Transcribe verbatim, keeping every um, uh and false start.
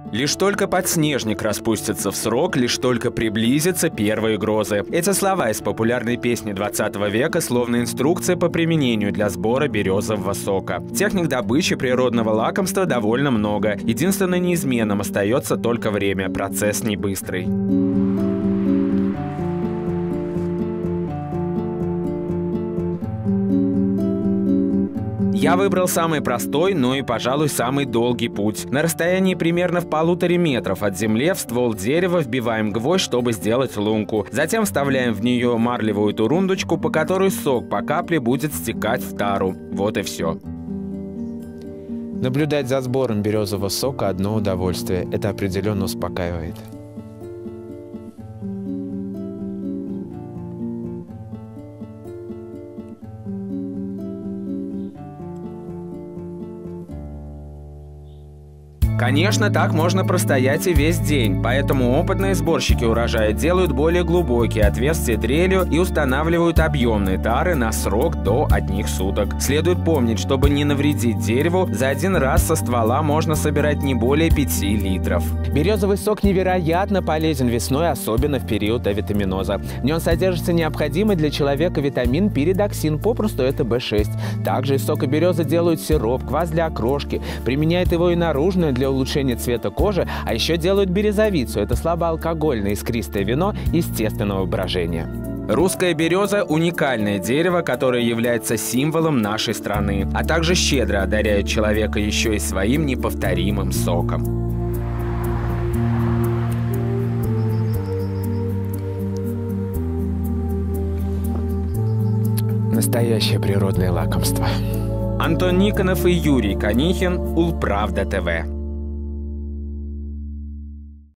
Лишь только подснежник распустится в срок, лишь только приблизятся первые грозы. Эти слова из популярной песни двадцатого века словно инструкция по применению для сбора березового сока. Техник добычи природного лакомства довольно много. Единственным неизменным остается только время. Процесс не быстрый. Я выбрал самый простой, но и, пожалуй, самый долгий путь. На расстоянии примерно в полуторе метров от земли в ствол дерева вбиваем гвоздь, чтобы сделать лунку. Затем вставляем в нее марлевую турундочку, по которой сок по капле будет стекать в тару. Вот и все. Наблюдать за сбором березового сока – одно удовольствие. Это определенно успокаивает. Конечно, так можно простоять и весь день, поэтому опытные сборщики урожая делают более глубокие отверстия дрелью и устанавливают объемные тары на срок до одних суток. Следует помнить, чтобы не навредить дереву, за один раз со ствола можно собирать не более пяти литров. Березовый сок невероятно полезен весной, особенно в период авитаминоза. В нем содержится необходимый для человека витамин пиридоксин, попросту это бэ шесть. Также из сока березы делают сироп, квас для окрошки, применяют его и наружное для улучшения цвета кожи, а еще делают березовицу. Это слабоалкогольное искристое вино естественного брожения. Русская береза – уникальное дерево, которое является символом нашей страны, а также щедро одаряет человека еще и своим неповторимым соком. Настоящее природное лакомство. Антон Никонов и Юрий Конихин, Улправда тэ вэ.